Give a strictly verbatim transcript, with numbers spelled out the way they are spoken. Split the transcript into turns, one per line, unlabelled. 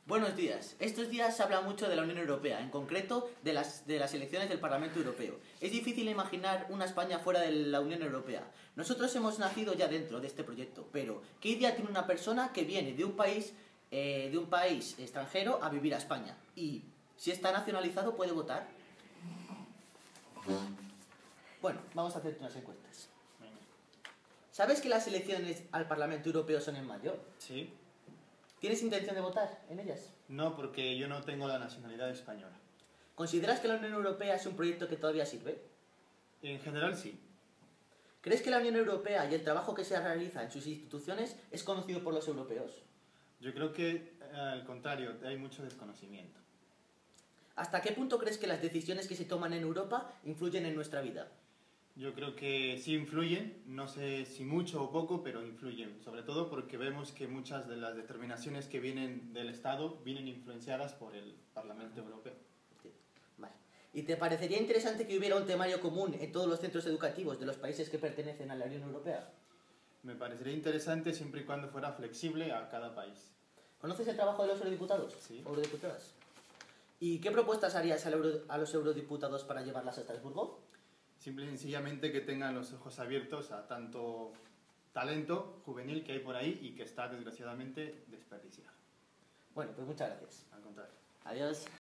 Buenos días. Estos días se habla mucho de la Unión Europea, en concreto de las, de las elecciones del Parlamento Europeo. Es difícil imaginar una España fuera de la Unión Europea. Nosotros hemos nacido ya dentro de este proyecto, pero ¿qué idea tiene una persona que viene de un país, eh, de un país extranjero a vivir a España? Y si está nacionalizado, ¿puede votar? Bueno, vamos a hacerte unas encuestas. ¿Sabes que las elecciones al Parlamento Europeo son en mayo?
Sí.
¿Tienes intención de votar en ellas?
No, porque yo no tengo la nacionalidad española.
¿Consideras que la Unión Europea es un proyecto que todavía sirve?
En general, sí.
¿Crees que la Unión Europea y el trabajo que se realiza en sus instituciones es conocido por los europeos?
Yo creo que, al contrario, hay mucho desconocimiento.
¿Hasta qué punto crees que las decisiones que se toman en Europa influyen en nuestra vida?
Yo creo que sí influyen, no sé si mucho o poco, pero influyen. Sobre todo porque vemos que muchas de las determinaciones que vienen del Estado vienen influenciadas por el Parlamento Europeo.
Vale. ¿Y te parecería interesante que hubiera un temario común en todos los centros educativos de los países que pertenecen a la Unión Europea?
Me parecería interesante siempre y cuando fuera flexible a cada país.
¿Conoces el trabajo de los eurodiputados?
Sí.
¿O eurodiputadas? ¿Y qué propuestas harías a, euro, a los eurodiputados para llevarlas a Estrasburgo?
Simple y sencillamente que tengan los ojos abiertos a tanto talento juvenil que hay por ahí y que está desgraciadamente desperdiciado.
Bueno, pues muchas gracias.
Al contrario.
Adiós.